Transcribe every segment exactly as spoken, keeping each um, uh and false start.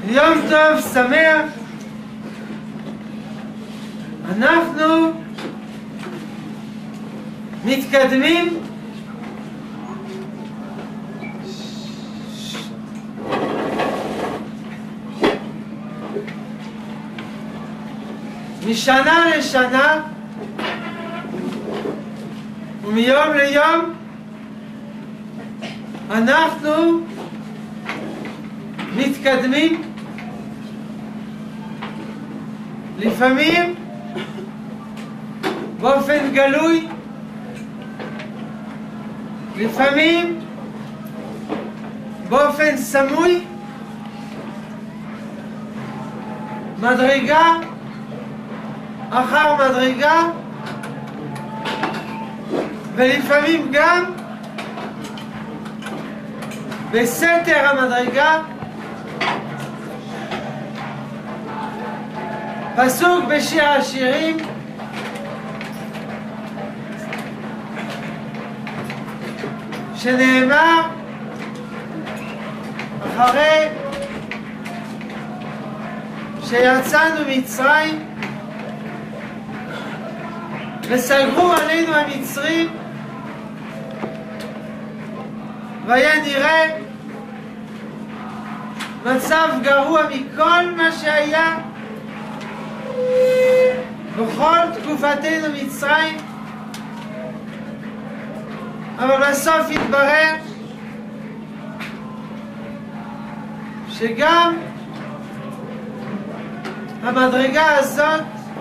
יום טוב שמח. אנחנו מתקדמים משנה לשנה ומיום ליום. אנחנו מתקדמים, לפעמים באופן גלוי, לפעמים באופן סמוי, מדרגה אחר מדרגה, ולפעמים גם בסתר המדרגה. פסוק בשיר השירים, שנאמר אחרי שיצאנו מצרים וסגרו עלינו המצרים, והיה נראה מצב גרוע מכל מה שהיה בכל תקופתנו מצרים. אבל בסוף התברר שגם המדרגה הזאת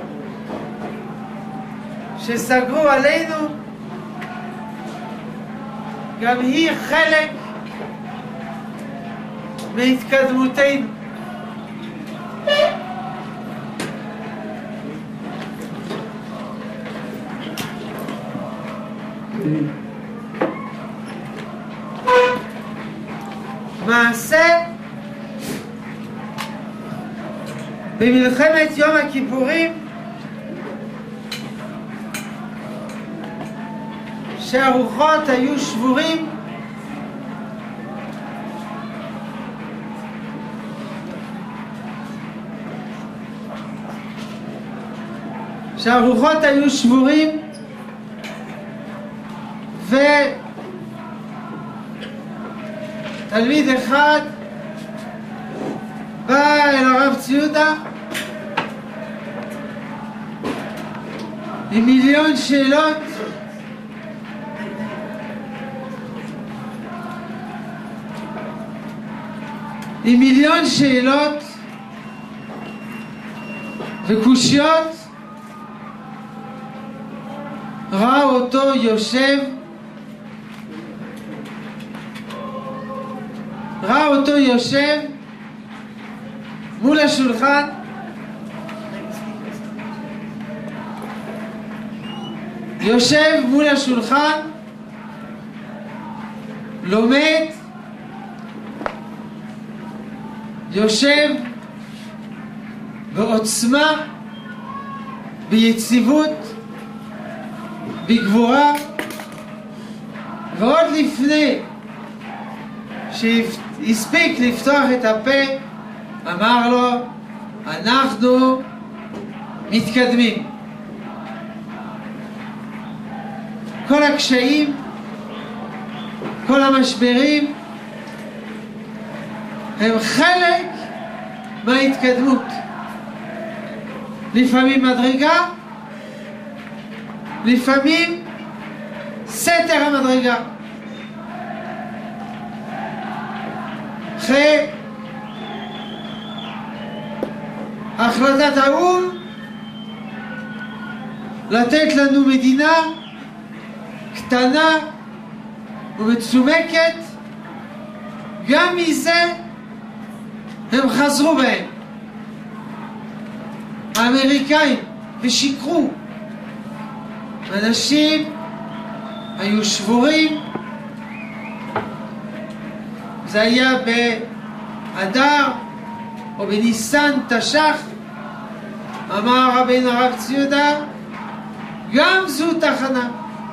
שסגרו עלינו, גם היא חלק מהתקדמותנו. מעשה במלחמת יום הכיפורים שהרוחות היו שבורים, שהרוחות היו שבורים ותלמיד אחד בא אל הרב ציודה עם מיליון שאלות, עם מיליון שאלות וקושיות. ראה אותו יושב, ראה אותו יושב מול השולחן, יושב מול השולחן, לומד, יושב בעוצמה, ביציבות, בגבורה. ועוד לפני שהספיק לפתוח את הפה אמר לו, אנחנו מתקדמים. כל הקשיים, כל המשברים הם חלק מההתקדמות. לפעמים מדרגה, לפעמים סתר המדרגה. אחרי החלטת האו"ם לתת לנו מדינה קטנה ומצומקת, גם מזה הם חזרו בהם האמריקאים ושיקרו. אנשים היו שבורים. זה היה באדר או בניסן תש"ח. אמר רבינו הרב ציודה, גם זו תחנה.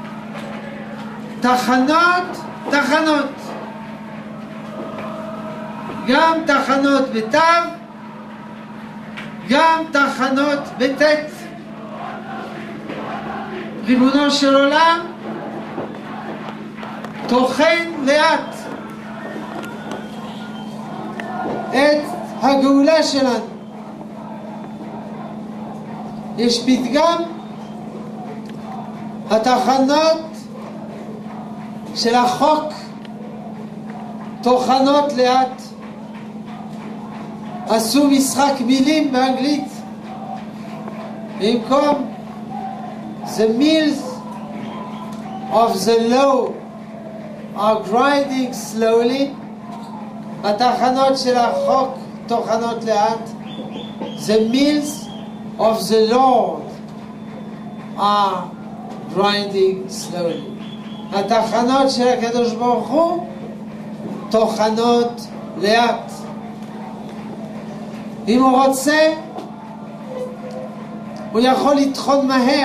תחנות, תחנות. גם תחנות בתו גם תחנות בטט. ריבונו של עולם טוחן לאט את הגאולה שלנו. יש פתגם, התחנות של החוק טוחנות לאט. עשו משחק מילים באנגלית, במקום the mills of the law are grinding slowly, התחנות של החוק טוחנות לאט. the mills of the Lord are grinding slowly, התחנות של הקדוש ברוך הוא טוחנות לאט. אם הוא רוצה, הוא יכול לטחון מהר,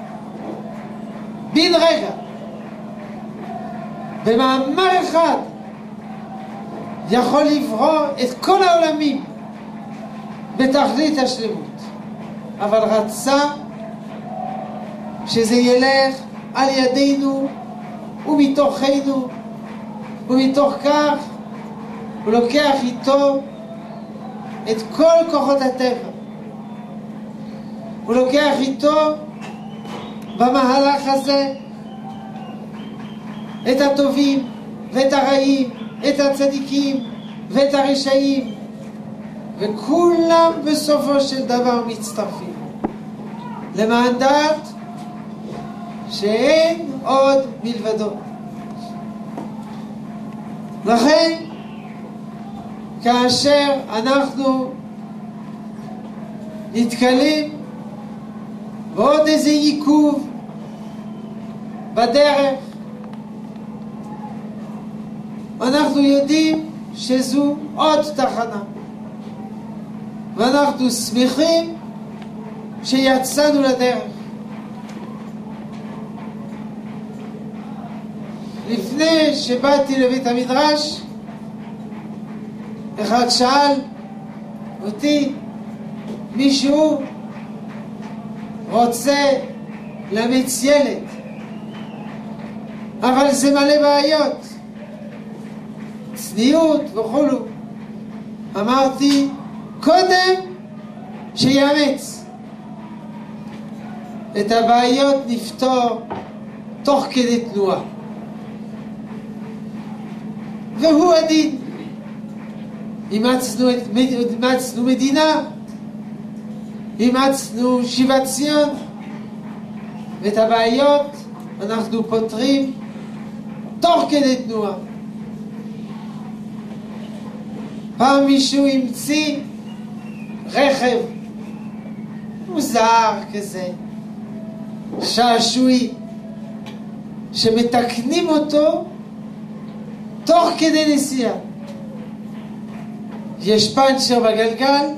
בן רגע, במאמר אחד יכול לברוא את כל העולמים בתכלית השלמות, אבל רצה שזה ילך על ידינו ומתוכנו, ומתוך כך הוא לוקח איתו את כל כוחות הטבע. הוא לוקח איתו במהלך הזה את הטובים ואת הרעים, את הצדיקים ואת הרשעים, וכולם בסופו של דבר מצטרפים למען דעת שאין עוד מלבדו. לכן כאשר אנחנו נתקלים בעוד איזה עיכוב בדרך, אנחנו יודעים שזו עוד תחנה, ואנחנו שמחים שיצאנו לדרך. לפני שבאתי לבית המדרש, אחד שאל אותי, מישהו רוצה לאמץ ילד, אבל זה מלא בעיות, צניעות וכולו. אמרתי, קודם שיאמץ. את הבעיות נפתור תוך כדי תנועה, והוא הדין. אימצנו, אימצנו מדינה, אימצנו שיבת ציון, ואת הבעיות אנחנו פותרים תוך כדי תנועה. פעם מישהו המציא רכב מוזר כזה, שעשועי, שמתקנים אותו תוך כדי נסיעה. יש פנצ'ר בגלגל,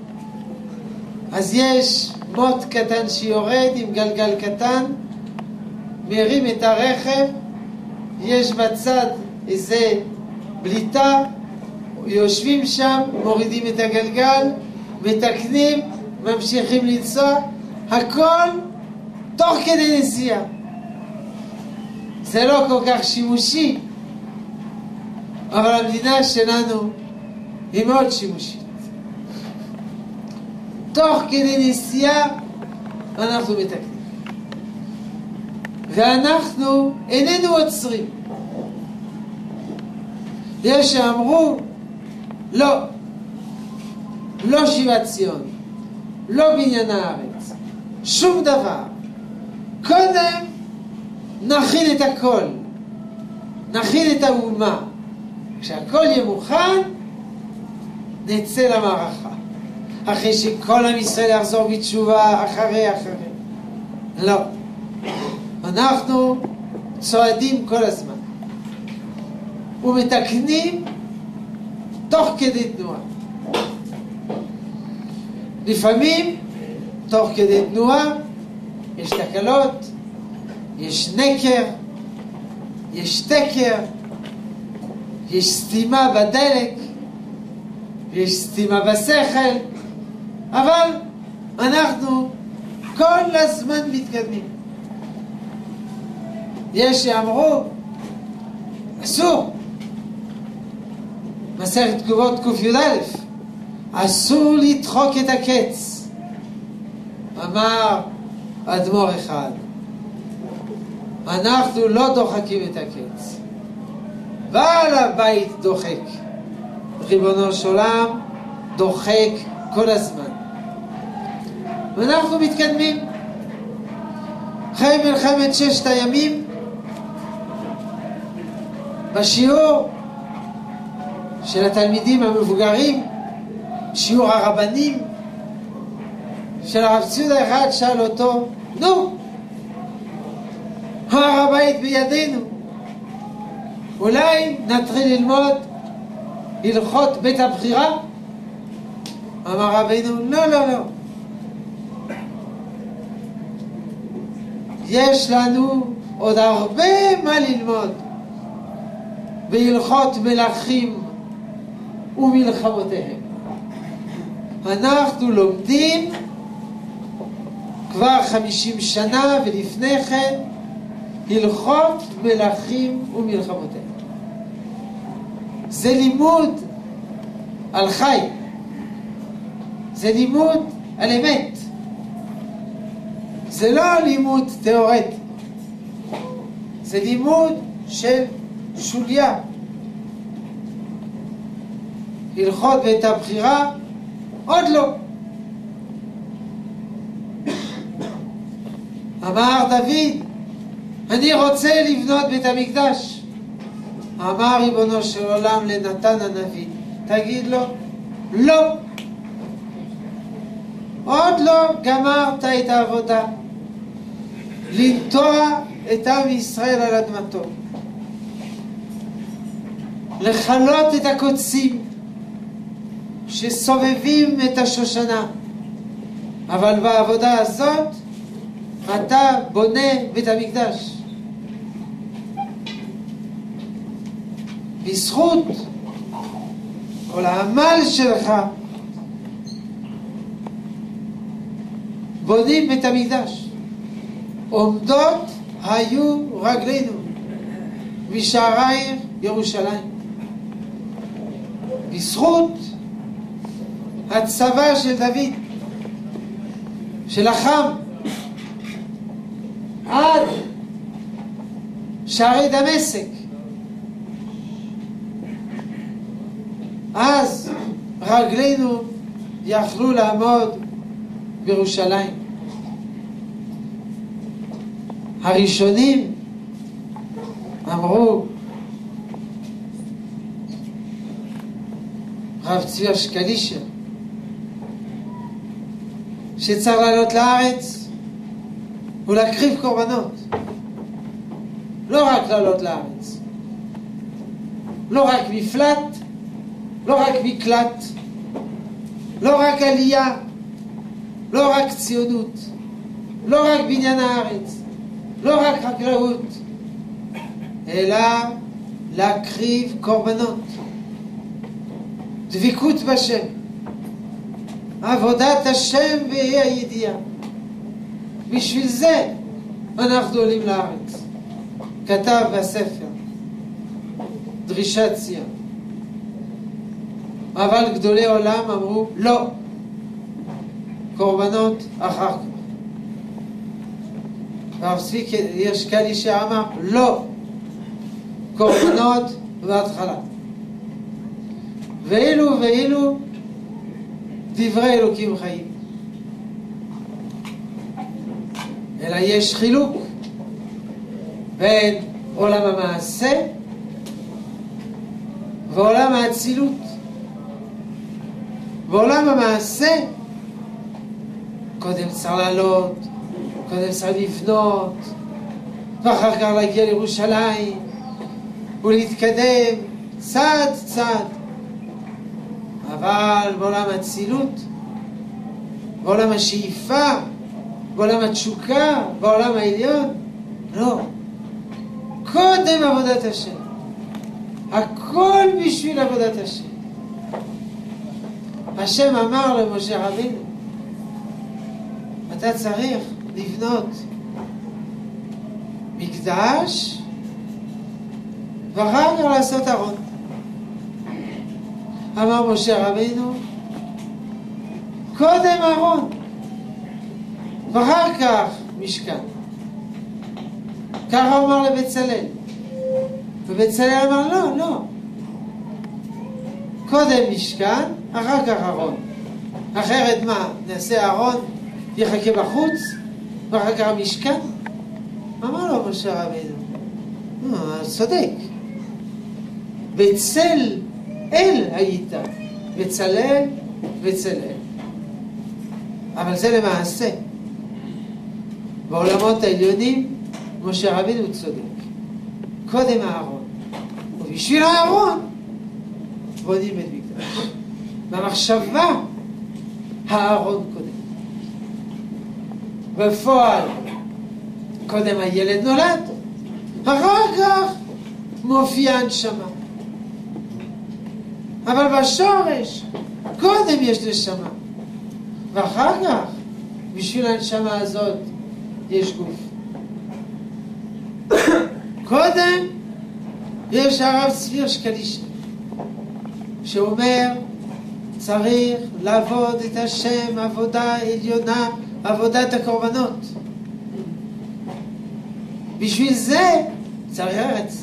אז יש מוט קטן שיורד עם גלגל קטן, מרים את הרכב, יש בצד איזה בליטה, יושבים שם, מורידים את הגלגל, מתקנים, ממשיכים לנסוע, הכל תוך כדי נסיעה. זה לא כל כך שימושי, אבל המדינה שלנו היא מאוד שימושית. תוך כדי נסיעה אנחנו מתקנים, ואנחנו איננו עוצרים. יש שאמרו, לא, לא שיבת ציון, לא בניין הארץ, שום דבר. קודם נכין את הכל, נכין את האומה. כשהכל יהיה מוכן, נצא למערכה. אחרי שכל עם ישראל יחזור בתשובה, אחרי אחרי. לא. אנחנו צועדים כל הזמן, ומתקנים תוך כדי תנועה. לפעמים תוך כדי תנועה יש תקלות, יש נקר, יש תקר, יש סתימה בדלק, יש סתימה בשכל, אבל אנחנו כל הזמן מתקדמים. יש שאמרו, אסור. מסכת תגובות ק"יא, אסור לדחוק את הקץ. אמר אדמו"ר אחד, אנחנו לא דוחקים את הקץ, בעל הבית דוחק. ריבונו של עולם דוחק כל הזמן, ואנחנו מתקדמים. אחרי מלחמת ששת הימים, בשיעור של התלמידים המבוגרים, שיעור הרבנים של הרב ציודה, אחד שאל אותו, נו, הר הבית בידינו, אולי נתחיל ללמוד הלכות בית הבחירה? אמר רבינו, לא, לא, לא. יש לנו עוד הרבה מה ללמוד בהלכות מלכים ומלחמותיהם. אנחנו לומדים כבר חמישים שנה ולפני כן הלכות מלכים ומלחמותיהם. זה לימוד על חי, זה לימוד על אמת, זה לא לימוד תיאורטי, זה לימוד של שוליה. הלכות בית הבחירה עוד לא. אמר דוד, אני רוצה לבנות בית המקדש. אמר ריבונו של עולם לנתן הנביא, תגיד לו, לא, עוד לא גמרת את העבודה לנטוע את עם ישראל על אדמתו, לחלות את הקוצים שסובבים את השושנה, אבל בעבודה הזאת אתה בונה בית המקדש. בזכות כל העמל שלך בונים בית המקדש. עומדות היו רגלינו משערייך ירושלים. בזכות הצבא של דוד שלחם עד שערי דמשק, אז רגלינו יכלו לעמוד בירושלים. הראשונים אמרו, רב צבי אשכלישר, שצריך לעלות לארץ ולהקריב קורבנות, לא רק לעלות לארץ, לא רק מפלט, לא רק מקלט, לא רק עלייה, לא רק ציונות, לא רק בניין הארץ, לא רק חקלאות, אלא להקריב קורבנות, דבקות בשם, עבודת השם והיא הידיעה. בשביל זה אנחנו עולים לארץ. כתב בספר דרישת ציון. אבל גדולי עולם אמרו לא, קורבנות אחר כך. הרב צבי אשכלישר אמר לא, קורבנות בהתחלה. ואילו ואילו דברי אלוקים חיים. אלא יש חילוק בין עולם המעשה ועולם האצילות. בעולם המעשה קודם צריך לעלות, קודם צריך לבנות, ואחר כך להגיע לירושלים ולהתקדם צעד צעד. אבל בעולם האצילות, בעולם השאיפה, בעולם התשוקה, בעולם העליון, לא. קודם עבודת השם. הכל בשביל עבודת השם. השם אמר למשה רבינו, אתה צריך לבנות מקדש ואחר כך לעשות ארון. אמר משה רבינו, קודם ארון ואחר כך משכן. ככה הוא אמר לבצלאל, ובצלאל אמר לא, לא, קודם משכן אחר כך ארון, אחרת מה, נעשה ארון יחכה בחוץ ואחר כך משכן? אמר לו משה רבינו, לא, צודק, בצל אל היית, בצלאל בצלאל, אבל זה למעשה בעולמות העליונים משה רבינו צודק, קודם הארון, ובשביל הארון בונים את מקדש. במחשבה הארון קודם, בפועל קודם הילד נולד, אחר כך מופיע הנשמה, אבל בשורש קודם יש נשמה ואחר כך בשביל הנשמה הזאת יש גוף. קודם יש הרב צבי שקלישן שאומר צריך לעבוד את השם עבודה עליונה, עבודת הקורבנות. בשביל זה צריך ארץ,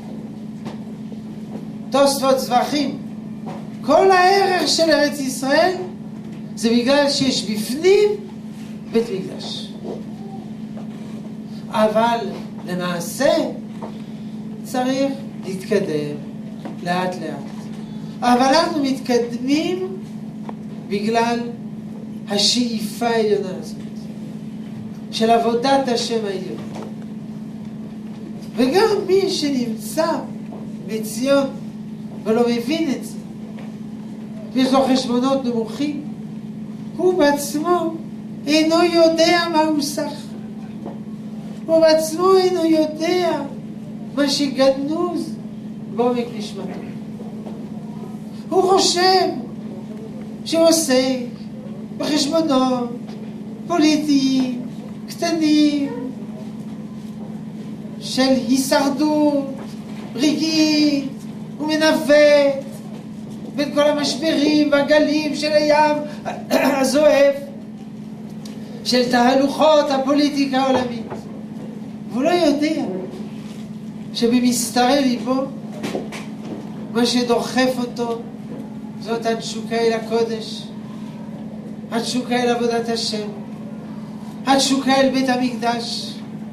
תוספות זבחים. כל הערך של ארץ ישראל זה בגלל שיש בפנים בית מקדש, אבל למעשה צריך להתקדם לאט לאט. אבל אנחנו מתקדמים בגלל השאיפה העליונה הזאת של עבודת השם העליון. וגם מי שנמצא בציון ולא מבין את זה, ויש לו חשבונות נמוכים, הוא בעצמו אינו יודע מה הוא סך, הוא בעצמו אינו יודע מה שגנוז בעומק נשמתו. הוא חושב שהוא עוסק בחשבונות פוליטיים קטנים של הישרדות רגעית, הוא מנווט בין כל המשברים והגלים של הים הזועף של תהלוכות הפוליטיקה העולמית, והוא לא יודע שבמסתרי ליבו מה שדוחף אותו זאת התשוקה אל הקודש, התשוקה אל עבודת השם, התשוקה אל בית המקדש,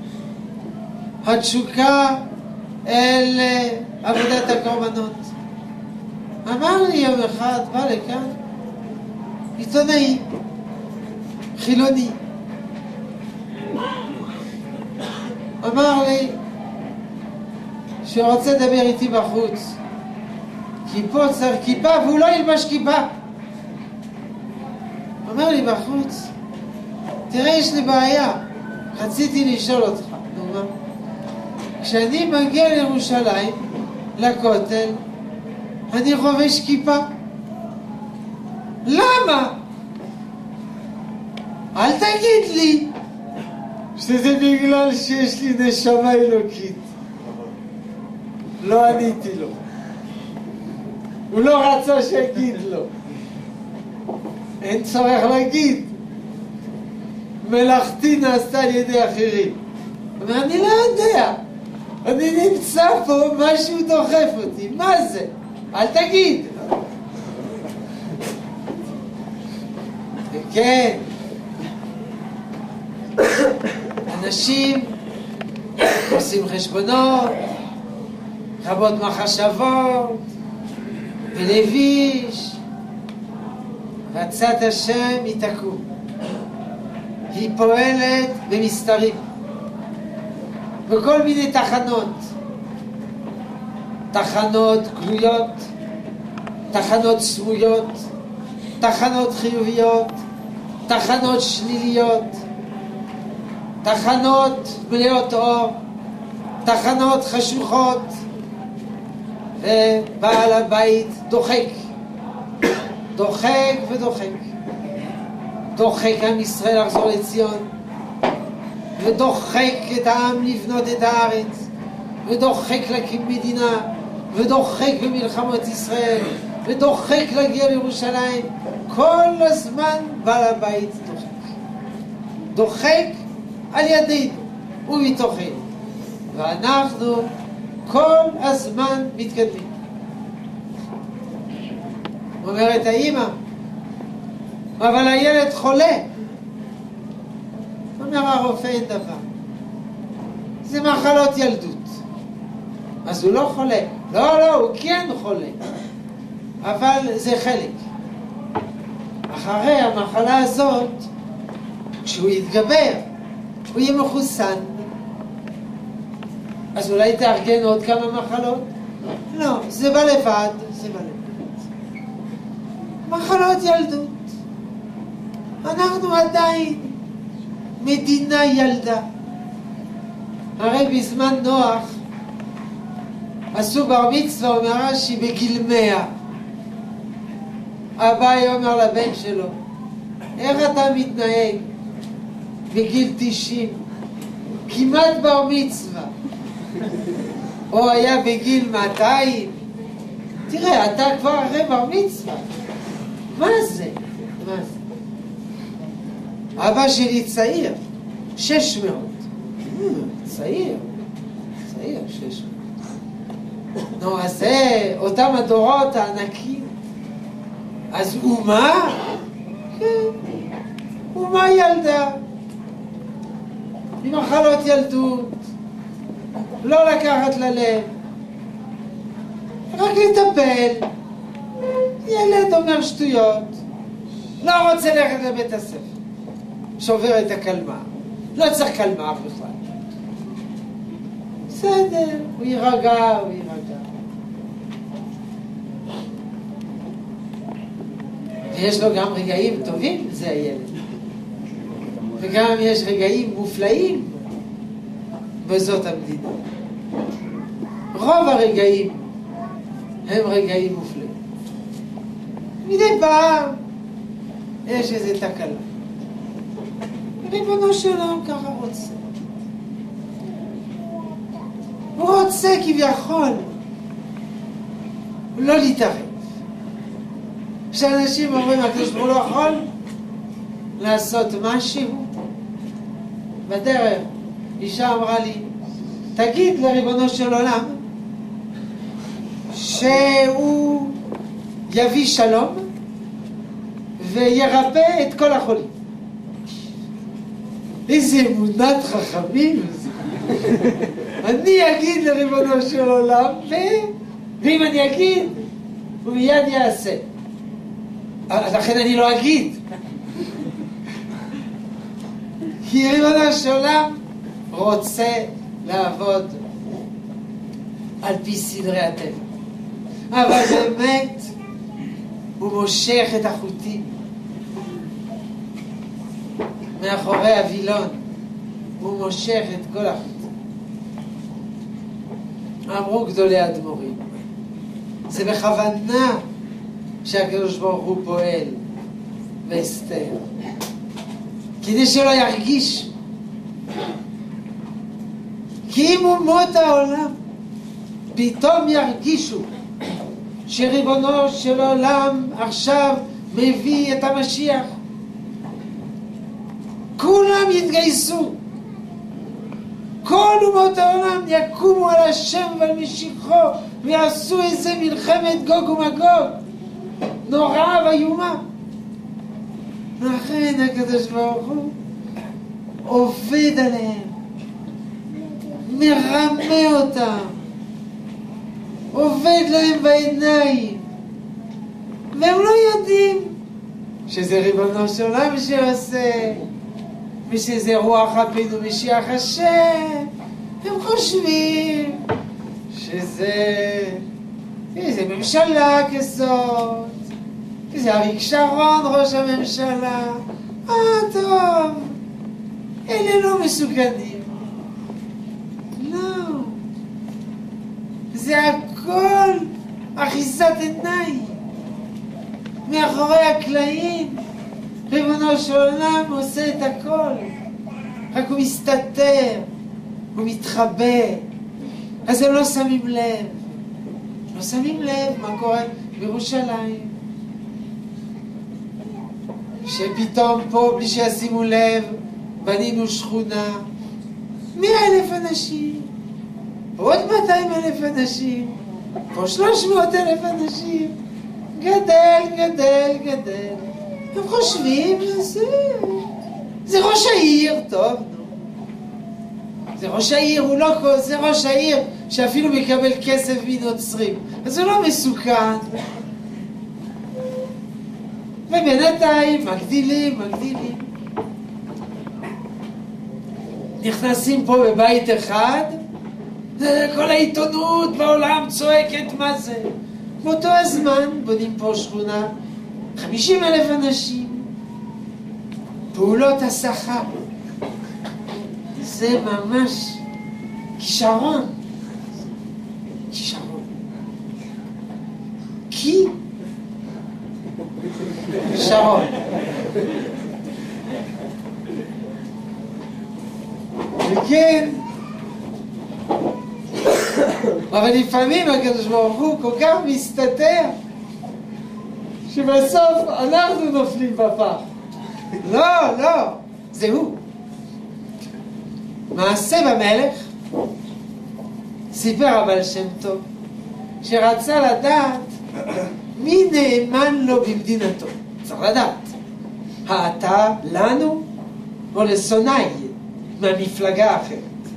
התשוקה אל עבודת הקורבנות. אמר לי יום אחד, בא לכאן עיתונאי חילוני, אמר לי שרוצה לדבר איתי בחוץ, כי פה צריך כיפה והוא לא ילבש כיפה. אמר לי בחוץ, תראה, יש לי בעיה, רציתי לשאול אותך. נו מה? כשאני מגיע לירושלים לכותל אני חובש כיפה, למה? אל תגיד לי שזה בגלל שיש לי נשמה אלוקית. לא עניתי לו, הוא לא רצה שיגיד לו, אין צורך להגיד, מלאכתי נעשתה על ידי אחרים. אבל אני לא יודע, אני נמצא פה, משהו דוחף אותי, מה זה? אל תגיד. כן, אנשים עושים חשבונות, רבות מחשבות ולביש, ועצת השם היא תקום. היא פועלת במסתרים בכל מיני תחנות, תחנות גלויות, תחנות סמויות, תחנות חיוביות, תחנות שליליות, תחנות מלאות אור, תחנות חשוכות, ובעל הבית דוחק דוחק ודוחק. דוחק עם ישראל לחזור לציון, ודוחק את העם לבנות את הארץ, ודוחק להקים מדינה, ודוחק במלחמות ישראל, ודוחק להגיע לירושלים. כל הזמן בעל הבית דוחק. דוחק על ידינו ומתוכנו. ואנחנו כל הזמן מתקדמים. אומרת האמא, אבל הילד חולה. אומר הרופא, אין דבר. זה מחלות ילדות. אז הוא לא חולה. לא, לא, הוא כן חולה. אבל זה חלק. אחרי המחלה הזאת, כשהוא יתגבר, הוא יהיה מחוסן. אז אולי תארגן עוד כמה מחלות? לא, זה בא לבד, זה בא לבד. מחלות ילדות. אנחנו עדיין מדינה ילדה. הרי בזמן נוח עשו בר מצווה, אומר רש"י, בגיל מאה. אביי אומר לבן שלו, איך אתה מתנהג בגיל תשעים? כמעט בר מצווה. או היה בגיל מאתיים. תראה, אתה כבר אחרי בר מצווה. מה זה? מה זה? אבא שלי צעיר, שש מאות. צעיר, צעיר, שש מאות. נו, אז זה אותם הדורות הענקים. אז אומה? כן, אומה ילדה. עם מחלות ילדות. לא לקחת ללב. רק לטפל. ילד אומר שטויות. לא רוצה ללכת לבית הספר. שובר את הקלמר. לא צריך קלמר בכלל. בסדר, הוא יירגע, הוא יירגע. ויש לו גם רגעים טובים, זה הילד. וגם יש רגעים מופלאים בזאת המדינה. רוב הרגעים הם רגעים מופלאים. מדי פעם יש איזו תקלה. ריבונו של עולם ככה רוצה. הוא רוצה כביכול לא להתערב. כשאנשים אומרים, הקדוש ברוך הוא לא יכול לעשות משהו, בדרך אישה אמרה לי, תגיד לריבונו של עולם שהוא יביא שלום וירפא את כל החולים. איזה אמונת חכמים. אני אגיד לריבונו של עולם, ו... ואם אני אגיד, הוא מיד יעשה. לכן אני לא אגיד. כי ריבונו של עולם רוצה לעבוד על פי סדרי הטבע. אבל באמת הוא מושך את החוטים מאחורי הווילון. הוא מושך את כל החוטים. אמרו גדולי האדמו"רים, זה בכוונה שהקדוש ברוך הוא פועל והסתר, כדי שלא ירגיש. כי אם אומות העולם פתאום ירגישו שריבונו של עולם עכשיו מביא את המשיח, כולם יתגייסו. כל אומות העולם יקומו על השם ועל משיחו ויעשו איזה מלחמת גוג ומגוג נוראה ואיומה. לכן הקדוש ברוך הוא עובד עליהם, מרמה אותם, עובד להם בעיניים, והם לא יודעים שזה ריבונו של עולם שעושה, ושזה רוח אבינו משיח השם. הם חושבים שזה איזה ממשלה כזאת, זה אריק שרון ראש הממשלה. אה טוב, אלה לא מסוכנים. לא, זה הכל אחיזת עיניים. מאחורי הקלעים ריבונו של עולם עושה את הכל, רק הוא מסתתר, הוא מתחבא, אז הם לא שמים לב, לא שמים לב מה קורה בירושלים, שפתאום פה בלי שישימו לב בנינו שכונה, מאה אלף אנשים, עוד מאתיים אלף אנשים, פה שלוש מאות אלף אנשים, גדל, גדל, גדל. הם חושבים, זה, זה ראש העיר, טוב, נו. זה ראש העיר, הוא לא כל, זה ראש העיר שאפילו מקבל כסף מנוצרים. אז הוא לא מסוכן. ובינתיים מגדילים, מגדילים. נכנסים פה בבית אחד, כל העיתונות בעולם צועקת מה זה. באותו הזמן בונים פה שכונה, חמישים אלף אנשים, פעולות השכר. זה ממש כישרון. כישרון. כי כישרון. וכן, אבל לפעמים הקדוש ברוך הוא כל כך מסתתר שבסוף אנחנו נופלים בפח. לא, לא, זה הוא. מעשה במלך, סיפר הבעל שם טוב, שרצה לדעת מי נאמן לו במדינתו. צריך לדעת, האתה לנו או לשונאי מהמפלגה האחרת.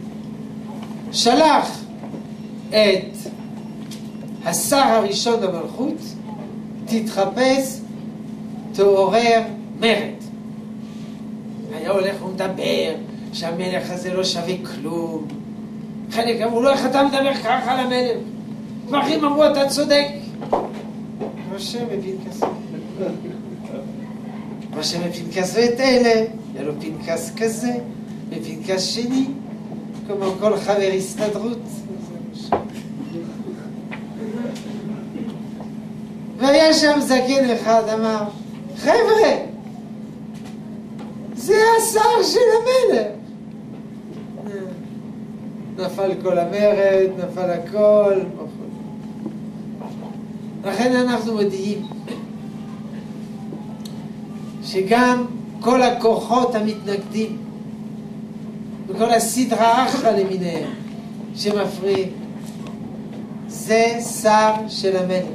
שלח את השר הראשון במלכות, תתחפש, תעורר מרד. היה הולך ומדבר שהמלך הזה לא שווה כלום. חלק אמרו לו, איך אתה מדבר ככה על המלך? ואחרים אמרו, אתה צודק. משה מפנקס. משה מפנקס ואת אלה, היה לו פנקס כזה, ופנקס שני, כמו כל חבר הסתדרות. והיה שם זקן אחד, אמר, חבר'ה, זה השר של המלך. נפל כל המרד, נפל הכל. לכן אנחנו מודיעים שגם כל הכוחות המתנגדים וכל הסדרה אחרא למיניהם שמפריעים, זה שר של המלך.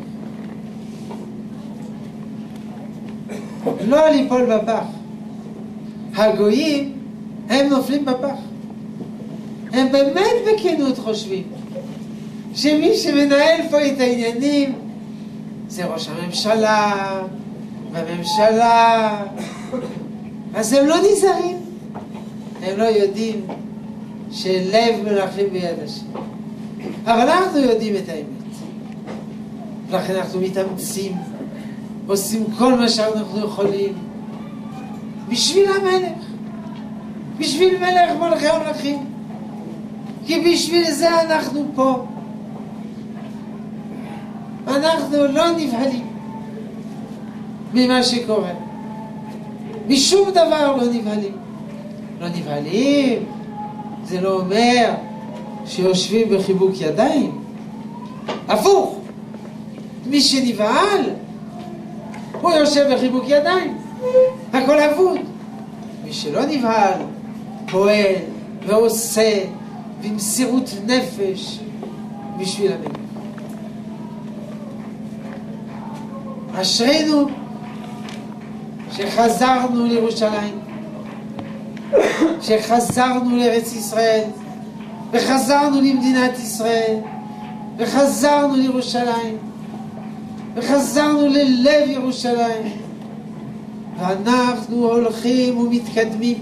לא ליפול בפח. הגויים הם נופלים בפח. הם באמת בכנות חושבים שמי שמנהל פה את העניינים זה ראש הממשלה והממשלה, אז הם לא נזהרים, הם לא יודעים שלב מלכים ביד השם. אבל אנחנו יודעים את האמת, לכן אנחנו מתאמצים, עושים כל מה שאנחנו יכולים בשביל המלך, בשביל מלך מלכי המלכים, כי בשביל זה אנחנו פה. אנחנו לא נבהלים ממה שקורה, משום דבר לא נבהלים. לא נבהלים זה לא אומר שיושבים בחיבוק ידיים, הפוך, מי שנבהל הוא יושב בחיבוק ידיים, הכל אבוד. מי שלא נבהל פועל ועושה במסירות נפש בשביל המלך. אשרינו שחזרנו לירושלים, שחזרנו לארץ ישראל, וחזרנו למדינת ישראל, וחזרנו לירושלים, וחזרנו ללב ירושלים, ואנחנו הולכים ומתקדמים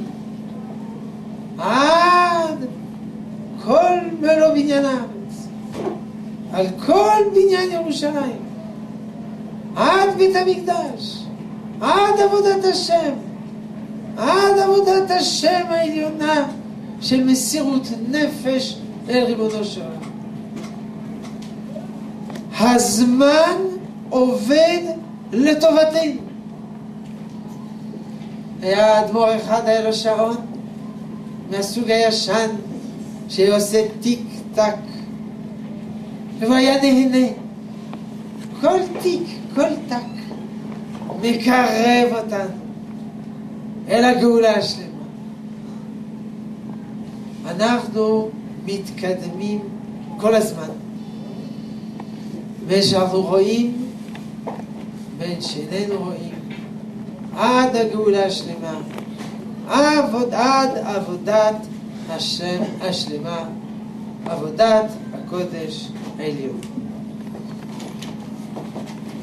עד כל מלוא בניין הארץ, על כל בניין ירושלים, עד בית המקדש, עד עבודת השם, עד עבודת השם העליונה של מסירות נפש אל ריבונו של עולם. הזמן עובד לטובתנו. היה אדמו"ר אחד, היה לו שעון מהסוג הישן שעושה טיק טק, והוא היה נהנה. כל טיק, כל טק מקרב אותנו אל הגאולה השלמה. אנחנו מתקדמים כל הזמן בין שאנחנו רואים בין שאיננו רואים, עד הגאולה השלמה, עבוד, עד עבודת השם השלמה, עבודת הקודש העליון.